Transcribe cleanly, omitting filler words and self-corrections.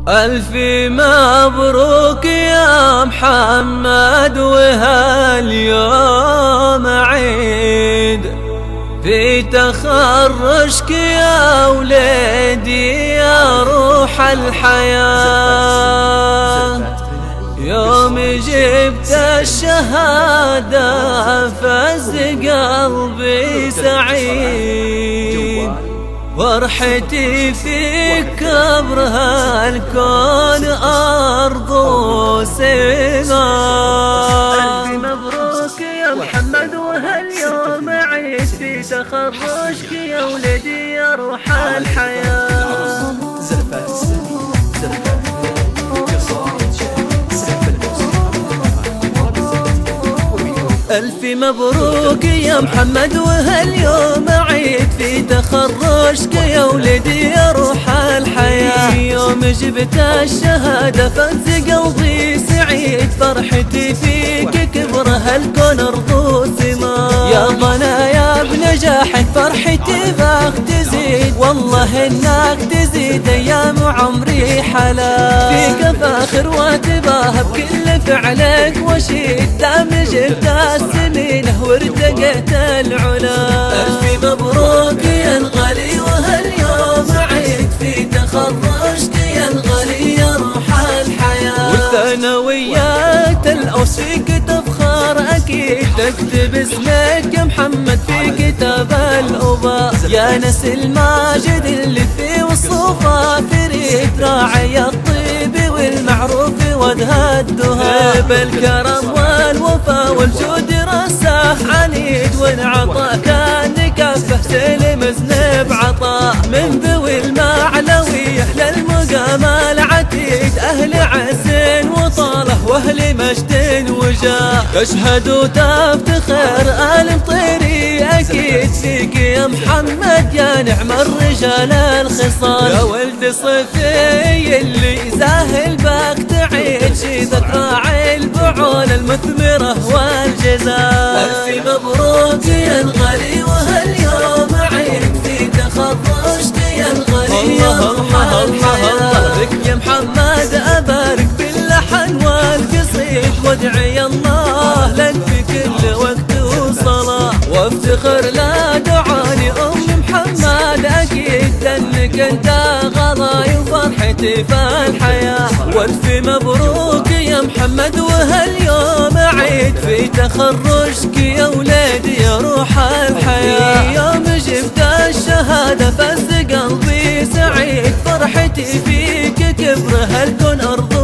ألف مبروك يا محمد، وهاليوم عيد في تخرجك يا وليدي يا روح الحياة. يوم جبت الشهادة فز قلبي سعيد، فرحتي فيك كبرها الكون أرض وسماء. ألف مبروك يا محمد، وهاليوم عيد في تخرجك يا ولدي يا روح الحياة. ألف مبروك يا محمد، وهاليوم عيد في تخرجك يا ولدي يا روح الحياة. يوم جبت الشهادة فز قلبي سعيد، فرحتي فيك كبرها الكون أرض وسماء. يا ضنايا بنجاحك فرحتي باك تزيد، والله إنك تزيد أيام عمري حلا. فيك فاخر واتباهى بكل فعلك وشيد، دام جبت السنينه وارتقيت العلا. ألف مبروك يا الغالي، وهاليوم عيد في تخرجك يا الغالي يا روح الحياة. والثانويات الأوس فيك تفخر أكيد، تكتب اسمك يا محمد في كتاب الأباء. يا ناس الماجد اللي في وصوفه فريد، راعي الطيب والمعروف وجه الدهاء. بالكرم والوفا والجود رساه عنيد، وانعطى كان كفه سلم زنب عطاء. من ذوي المعلوية للمقام العتيد، أهل عز وطاله واهل مجد وجاه. تشهد وتفتخر آل مطيري أكيد فيك يا محمد يا نعم الرجال الخصال. يا ولد صفي اللي زاهل باك تعيد، شي ذكرى البعول المثمرة والجزاء. ألف مبروك يا الغالي، وهاليوم عيد في تخرجك يا الغالي يا روح الحياة. بك يا محمد أبارك باللحن والقصيد، وادعي الله لك في كل وقت وصلاة. وافتخر لا دعاني أم محمد أكيد، لأنك أنت غلاي وفرحتي في الحياة. والف مبروك يا محمد، وهاليوم عيد في تخرجك يا ولادي يا روح الحياة. يوم جبت الشهادة فز قلبي سعيد، فرحتي فيك كبرها الكون أرض